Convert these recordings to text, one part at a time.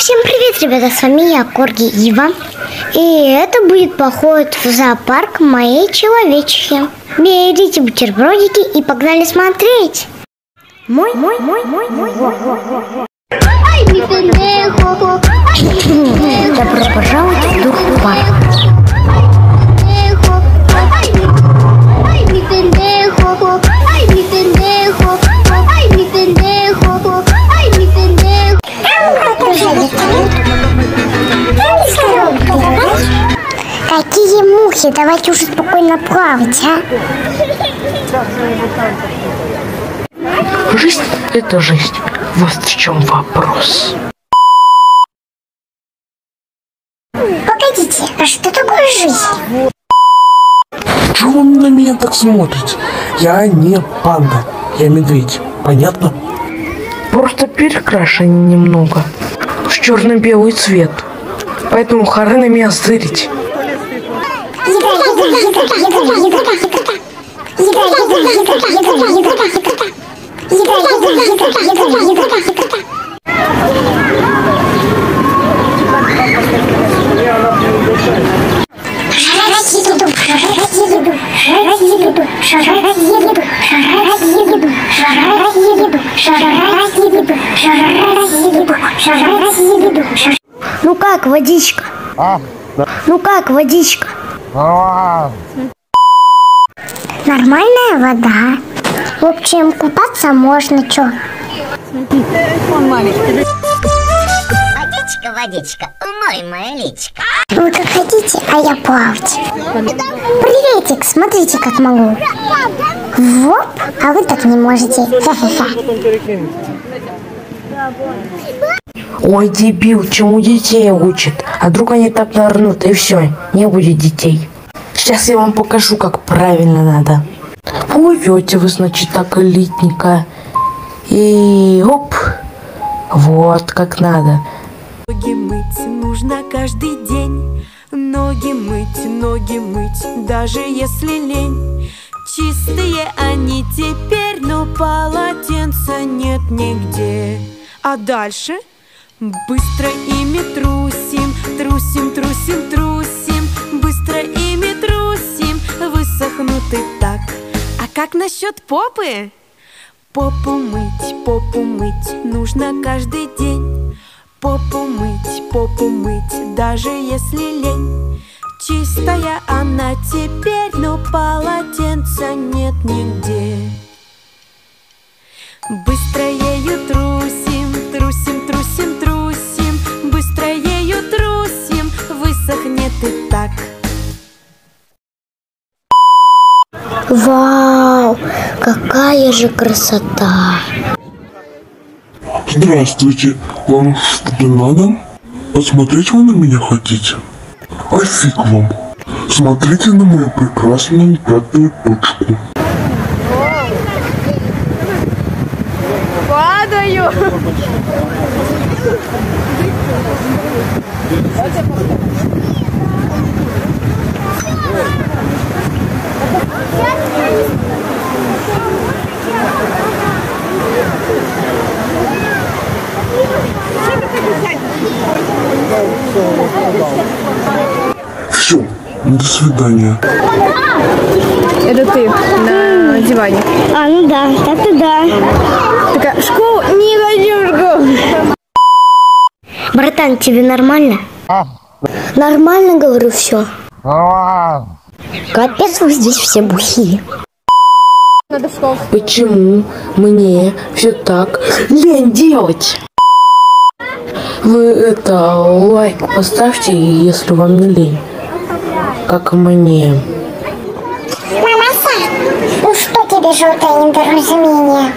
Всем привет, ребята, с вами я, Корги Ива. И это будет поход в зоопарк моей человечки. Берите бутербродики и погнали смотреть. Добро пожаловать в Духпарк. Какие мухи, давайте уже спокойно плавать, а? Жизнь – это жизнь. Вот в чем вопрос. Погодите, а что такое жизнь? Чего вы на меня так смотрите? Я не панда, я медведь. Понятно? Просто перекрашен немного в черно-белый цвет. Поэтому хоры на меня зырить. Ну как, водичка? Ну как, водичка? Нормальная вода. В общем, купаться можно, чё? Водичка, водичка, умой моя личка. Вы как хотите, а я плавать. Приветик, смотрите, как могу. Воп, а вы так не можете. Ха-ха-ха. Ой, дебил, чему детей учат? А вдруг они так нырнут, и все, не будет детей. Сейчас я вам покажу, как правильно надо. Плывете вы, значит, так элитненько. И оп, вот как надо. Ноги мыть нужно каждый день. Ноги мыть, даже если лень. Чистые они теперь, но полотенца нет нигде. А дальше быстро ими трусим, трусим. Быстро ими трусим, высохнут и так. А как насчет попы? Попу мыть нужно каждый день. Попу мыть, даже если лень. Чистая она теперь, но полотенца нет нигде. Быстро ею трусим, быстро ею трусим, высохнет и так. Вау, какая же красота! Здравствуйте, вам что-то надо? Посмотреть вы на меня хотите? А фиг вам. Смотрите на мою прекрасную пятую точку. Падаю! Все, до свидания. Это ты на диване. А, ну да, так-то да. Такая, в школу не ходим в школу. Братан, тебе нормально? Нормально, говорю, все. Капец, вы здесь все бухие. Надо в школу. Почему мне все так лень делать? Вы лайк поставьте, если вам не лень. Как мне. Мамаса, ну что тебе желтое недоразумение?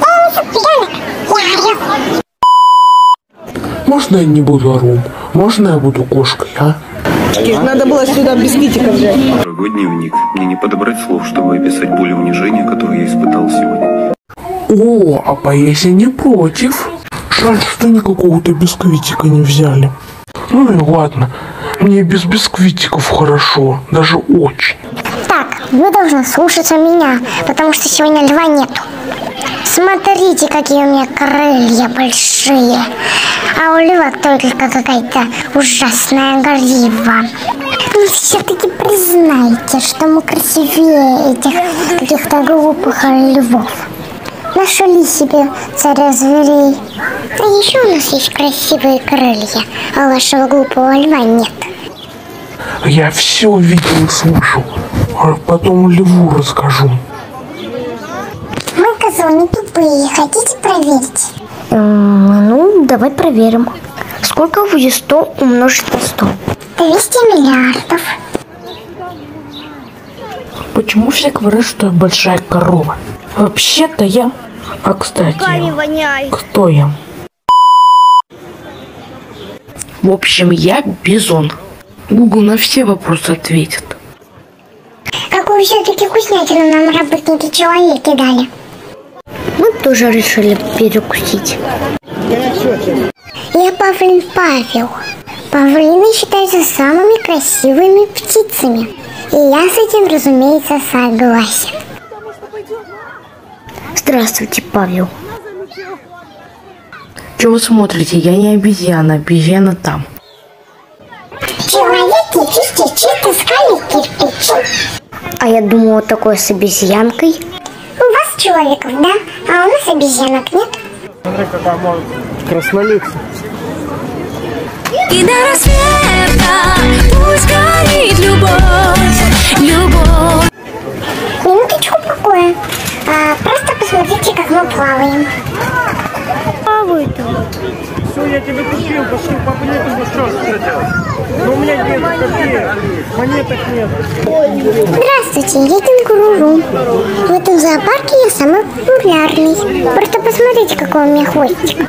Можно я не буду ором? Можно я буду кошкой, а? Надо было сюда бисквитиков взять. Дорогой дневник, мне не подобрать слов, чтобы описать боль и унижение, которое я испытал сегодня. О, а поесть я не против. Жаль, что никакого-то бисквитика не взяли. Ну и ладно, мне без бисквитиков хорошо, даже очень. Так, вы должны слушаться меня, потому что сегодня льва нету. Смотрите, какие у меня крылья большие. А у льва только какая-то ужасная гордива. Ну, все-таки признайте, что мы красивее этих каких-то глупых львов. Нашли себе царя зверей. А еще у нас есть красивые крылья, а вашего глупого льва нет. Я все видел и слышал. А потом льву расскажу. Мы, козлы, не тупые. Хотите проверить? Ну, давай проверим. Сколько будет 100 умножить на 100? 200 миллиардов. Почему все говорят, что я большая корова? Вообще-то я... А кстати, кто я? В общем, я бизон. Google на все вопросы ответит. Какую все-таки вкуснятину нам работники человеки дали? Мы тоже решили перекусить. Я Павлин Павел. Павлины считаются самыми красивыми птицами. И я с этим, разумеется, согласен. Здравствуйте, Павел. Чего вы смотрите? Я не обезьяна, обезьяна там. Человеки чисто искали кирпичи. А я думала, такое с обезьянкой. У вас человеков, да? А у нас обезьянок нет. Смотри, какая может краснолицая. И до рассвета пусть горит любовь, любовь. Минуточку покоя. Просто посмотрите, как мы плаваем. Все, я тебе купил, пошли по монетам, что делать? Но у меня нет копеек, монеток нет. Здравствуйте, я кенгуру. В этом зоопарке я самый популярный. Просто посмотрите, какой у меня хвостик.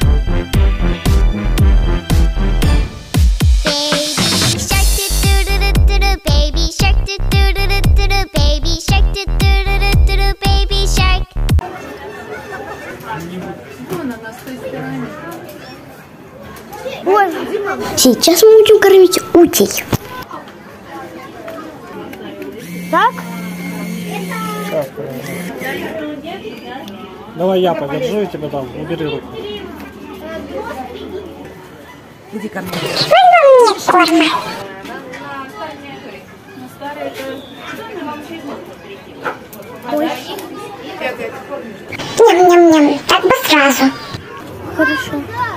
Сейчас мы будем кормить утей. Давай я подержу и тебя дам, убери руку. Корма. Ням-ням-ням, так бы сразу. Хорошо.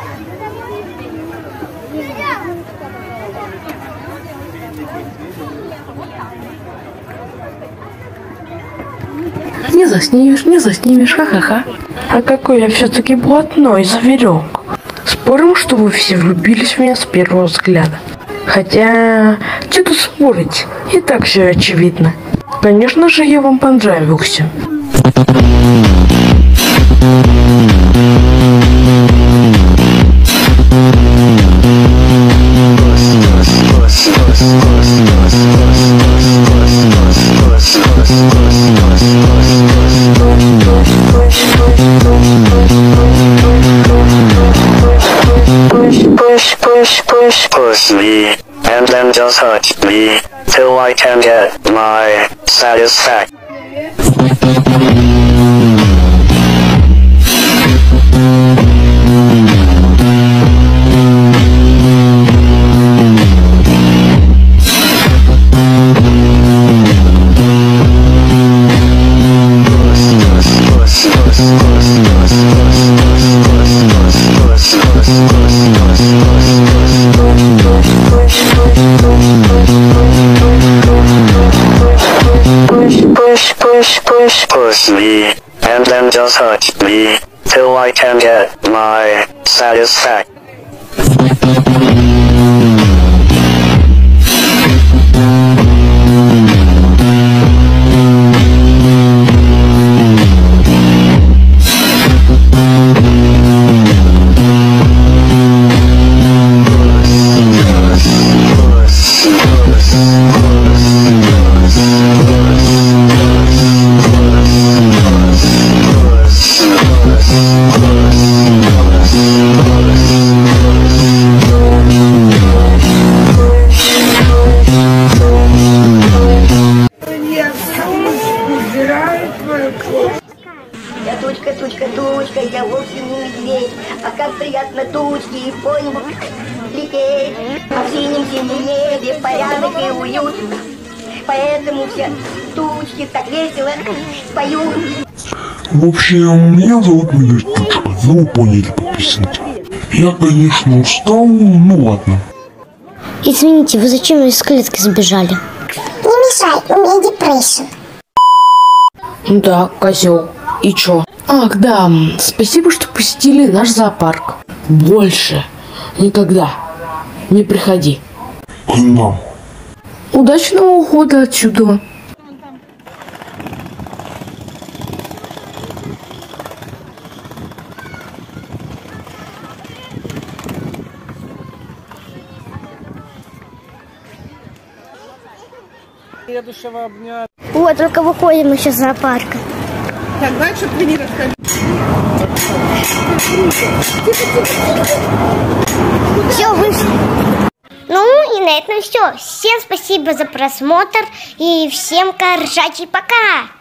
Не заснимешь, ха-ха-ха. А какой я все-таки блатной зверек. Спорим, что вы все влюбились в меня с первого взгляда. Хотя, что тут спорить? И так все очевидно. Конечно же, я вам понравился. Push me, and then just touch me, till I can get my satisfaction. Push me, and then just touch me, till I can get my satisfaction. птичка, я вовсе не медведь, а как приятно тучки по небу лететь. А в синем-синем небе порядок и уют, поэтому все тучки так весело поют. В общем, меня зовут Медведь Птичка, ну вы поняли по песенке. Я, конечно, устал, ну ладно. Извините, вы зачем из клетки сбежали? Не мешай, у меня депрессия. Да, козел. И чё? Ах, да, спасибо, что посетили наш зоопарк. Больше никогда не приходи. К нам. Удачного ухода отсюда. Следующего обнять. Вот, только выходим еще из зоопарка. Так, дальше чтобы вы не расходили. Все, вышли. Ну и на этом все. Всем спасибо за просмотр и всем коржачий пока.